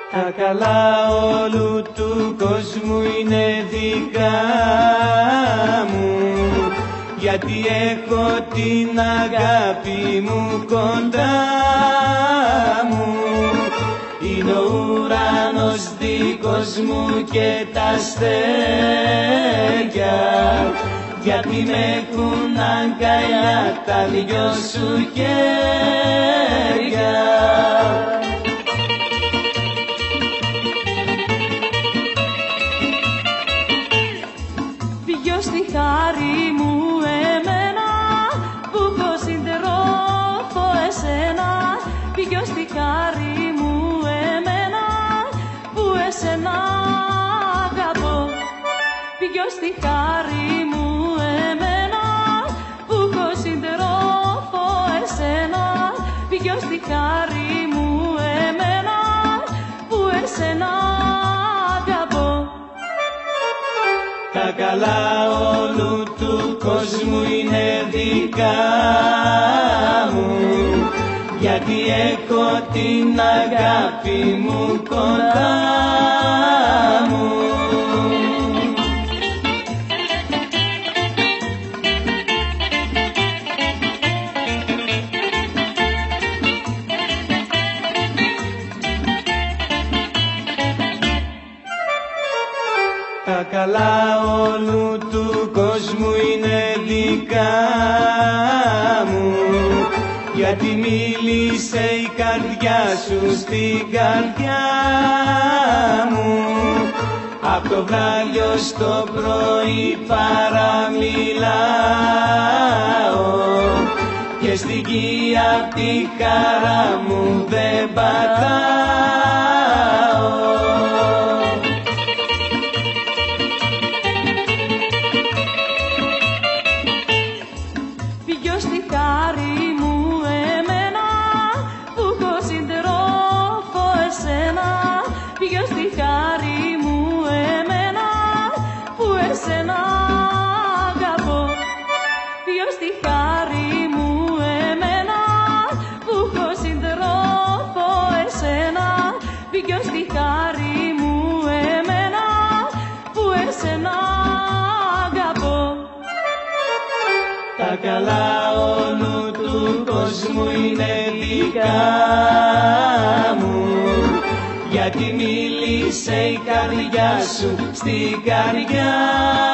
Τα καλά όλου του κόσμου είναι δικά μου, γιατί έχω την αγάπη μου κοντά μου. Είναι ο ουρανός δικός μου και τα αστέρια, γιατί με έχουν αγκαλιά τα δυο σου χέρια. Ποιος τη χάρη μου εμένα που έχω συντρόφο εσένα, ποιος τη χάρη μου εμένα που εσένα αγαπώ, ποιος τη χάρη μου εμένα που έχω συντρόφο εσένα, ποιος τη χάρη μου εμένα που εσένα αγαπώ. Τα καλά όλου του κόσμου είναι δικά μου, γιατί έχω την αγάπη μου κοντά μου. Τα καλά όλου του κόσμου είναι δικά μου, γιατί μίλησε η καρδιά σου στην καρδιά μου. Απ' το βράδυ στο πρωί παραμιλάω και στην γη απ' τη χαρά μου δεν πατάω. Ποιος τη χάρη μου εμένα που έχω συντρόφο εσένα, ποιος τη χάρη μου εμένα που εσένα αγαπώ, ποιος τη χάρη μου εμένα που έχω συντρόφο εσένα, ποιος τη χάρη μου εμένα που εσένα αγαπώ. Τα καλά όλου του κόσμου είναι δικά μου, γιατί μίλησε η καρδιά σου στην καρδιά